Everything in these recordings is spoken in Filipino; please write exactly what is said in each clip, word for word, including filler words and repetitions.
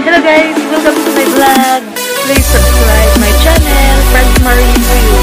Hello guys, welcome to my vlog. Please subscribe my channel, Friends Marie View.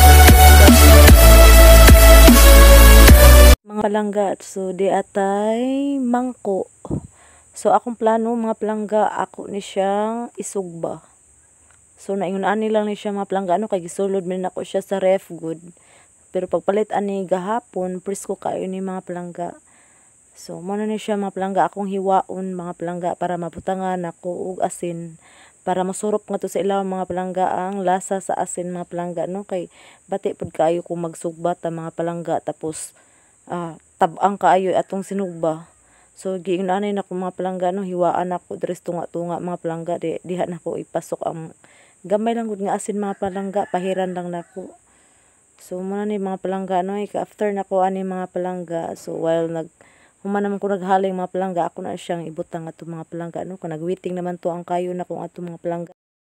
Mga palangga, so di atay mangko. So akong plano mga palangga, ako ni siyang isugba. So naingon ani lang ni siya mga palangga, ano kay gisulod man ako siya sa ref good. Pero pagpalit ani gahapon, presko kayo ni mga palangga. So, muna ni siya mga palangga akong hiwaon mga palangga para mabutangan ako og asin para masurop nga to sa ilaw mga palangga ang lasa sa asin mga palangga no kay bati pud kaayo kung magsugba ta mga palangga tapos ah, tab-ang kaayo atong sinugba. So giingnan nako mga palangga no hiwaan ako dres tunga-tunga mga palangga di diha nako ipasok ang gamay lang gud nga asin mga palangga pahiran lang nako. So muna ni mga palangga no after nako ani mga palangga so while nag Human naman ko naghaling mga palangga, ako na siyang ibutang ato mga palangga. No? Kung nagwiting naman to ang kayo na kung ato mga palangga.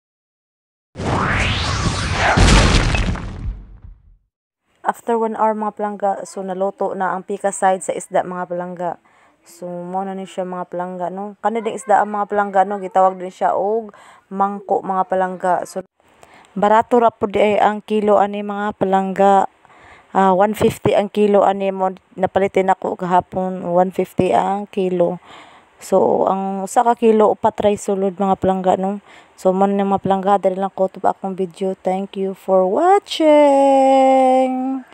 After one hour mga palangga, so naluto na ang pika side sa isda mga palangga. So muna ni siya mga palangga. No? Kanading isda ang mga palangga, no? Gitawag din siya og mangko mga palangga. So barato ra po di ay ang kilo ani mga palangga. Uh, one fifty ang kilo ani mo napalitin ako kahapon one fifty ang kilo. So ang usa ka kilo upat ray sulod mga palangga no. So man mga palangga dali lang ko to akong video. Thank you for watching.